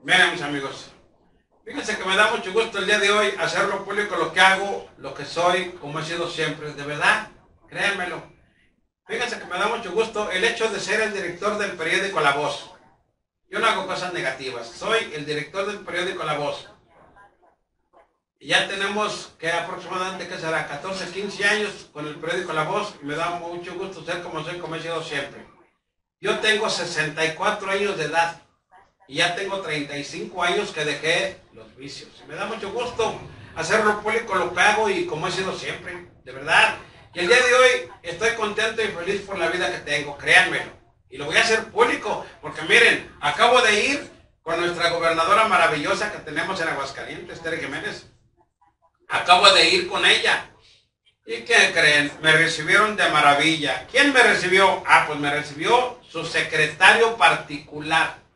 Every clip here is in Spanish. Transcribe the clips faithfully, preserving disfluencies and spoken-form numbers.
Miren, mis amigos, fíjense que me da mucho gusto el día de hoy hacerlo público lo que hago, lo que soy, como he sido siempre, de verdad, créanmelo. Fíjense que me da mucho gusto el hecho de ser el director del periódico La Voz. Yo no hago cosas negativas, soy el director del periódico La Voz. Y ya tenemos que aproximadamente, ¿qué será? catorce, quince años con el periódico La Voz y me da mucho gusto ser como soy, como he sido siempre. Yo tengo sesenta y cuatro años de edad. Y ya tengo treinta y cinco años que dejé los vicios. Y me da mucho gusto hacerlo público lo que hago y como he sido siempre, de verdad. Y el día de hoy estoy contento y feliz por la vida que tengo, créanmelo. Y lo voy a hacer público, porque miren, acabo de ir con nuestra gobernadora maravillosa que tenemos en Aguascalientes, Tere Jiménez. Acabo de ir con ella. ¿Y qué creen? Me recibieron de maravilla. ¿Quién me recibió? Ah, pues me recibió su secretario particular.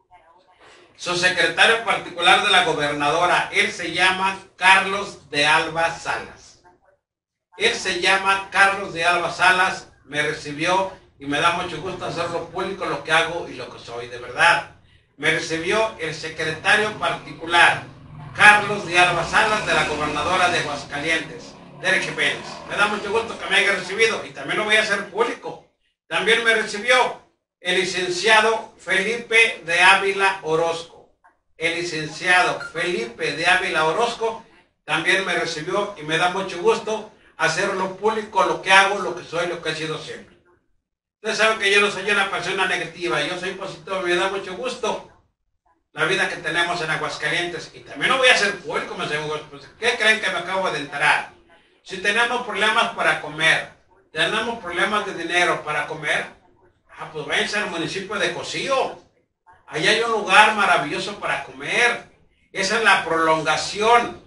Su secretario particular de la gobernadora, él se llama Carlos de Alba Salas. Él se llama Carlos de Alba Salas, me recibió y me da mucho gusto hacerlo público lo que hago y lo que soy, de verdad. Me recibió el secretario particular, Carlos de Alba Salas, de la gobernadora de Aguascalientes, Tere Jiménez. Me da mucho gusto que me haya recibido y también lo voy a hacer público. También me recibió el licenciado Felipe de Ávila Orozco. El licenciado Felipe de Ávila Orozco también me recibió y me da mucho gusto hacerlo público lo que hago, lo que soy, lo que he sido siempre. Ustedes saben que yo no soy una persona negativa, yo soy positivo, me da mucho gusto la vida que tenemos en Aguascalientes. Y también lo voy a hacer público, mis amigos. Pues, ¿qué creen que me acabo de enterar? Si tenemos problemas para comer, tenemos problemas de dinero para comer, ah, pues váyanse al municipio de Cocío. Allá hay un lugar maravilloso para comer. Esa es la prolongación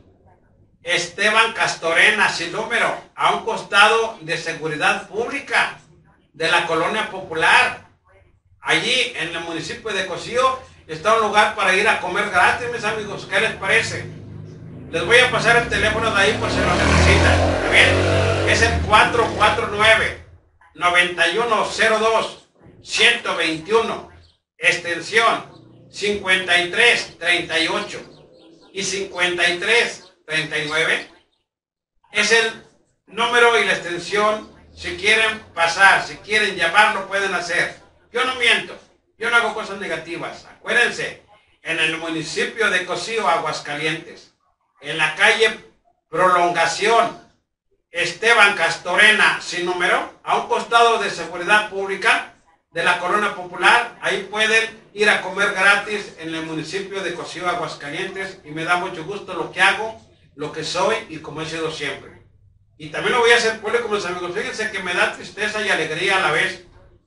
Esteban Castorena, sin número, a un costado de Seguridad Pública de la Colonia Popular. Allí, en el municipio de Cocío, está un lugar para ir a comer gratis, mis amigos. ¿Qué les parece? Les voy a pasar el teléfono de ahí por si lo necesitan. ¿Está bien? Es el cuatro cuatro nueve, nueve uno cero dos, uno dos uno, extensión cincuenta y tres treinta y ocho y cincuenta y tres treinta y nueve. Es el número y la extensión. Si quieren pasar, si quieren llamarlo, pueden hacer. Yo no miento, yo no hago cosas negativas. Acuérdense, en el municipio de Cocío, Aguascalientes, en la calle Prolongación Esteban Castorena, sin número, a un costado de Seguridad Pública de la Colonia Popular, ahí pueden ir a comer gratis en el municipio de Cocío, Aguascalientes, y me da mucho gusto lo que hago, lo que soy y como he sido siempre. Y también lo voy a hacer público, mis amigos. Fíjense que me da tristeza y alegría a la vez.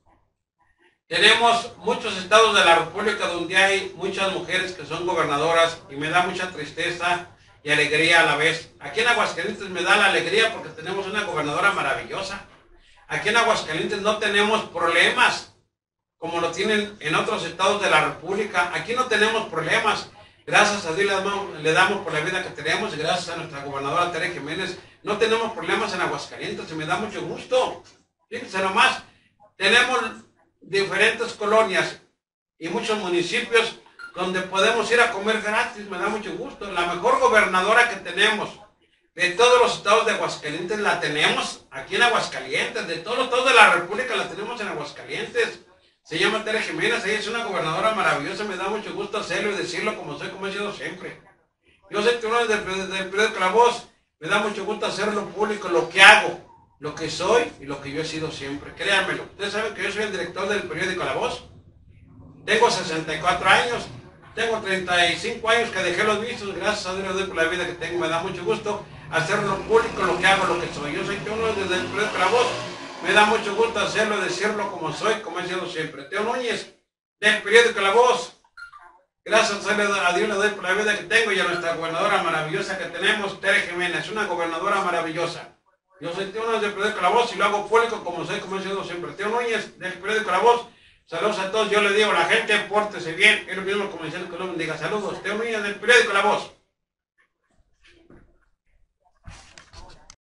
Tenemos muchos estados de la República donde hay muchas mujeres que son gobernadoras y me da mucha tristeza y alegría a la vez. Aquí en Aguascalientes me da la alegría porque tenemos una gobernadora maravillosa. Aquí en Aguascalientes no tenemos problemas como lo tienen en otros estados de la República. Aquí no tenemos problemas. Gracias a Dios le damos, le damos por la vida que tenemos y gracias a nuestra gobernadora Tere Jiménez no tenemos problemas en Aguascalientes y me da mucho gusto. Fíjense nomás, tenemos diferentes colonias y muchos municipios donde podemos ir a comer gratis, me da mucho gusto. La mejor gobernadora que tenemos de todos los estados de Aguascalientes la tenemos aquí en Aguascalientes, de todos los estados de la República la tenemos en Aguascalientes. Se llama Tere Jiménez, ella es una gobernadora maravillosa, me da mucho gusto hacerlo y decirlo como soy, como he sido siempre. Yo soy uno del periódico La Voz, me da mucho gusto hacerlo público, lo que hago, lo que soy y lo que yo he sido siempre. Créanmelo, ustedes saben que yo soy el director del periódico La Voz. Tengo sesenta y cuatro años, tengo treinta y cinco años que dejé los vicios, gracias a Dios por la vida que tengo, me da mucho gusto hacerlo público, lo que hago, lo que soy. Yo soy uno desde el periódico La Voz. Me da mucho gusto hacerlo, decirlo como soy, como he sido siempre. Teo Núñez, del periódico La Voz. Gracias a Dios le doy por la vida que tengo y a nuestra gobernadora maravillosa que tenemos, Tere Jiménez, una gobernadora maravillosa. Yo soy Teo Núñez del periódico La Voz y lo hago público como soy, como he sido siempre. Teo Núñez, del periódico La Voz. Saludos a todos. Yo le digo a la gente, pórtese bien. Es lo mismo como diciendo que no me diga saludos. Teo Núñez, del periódico La Voz.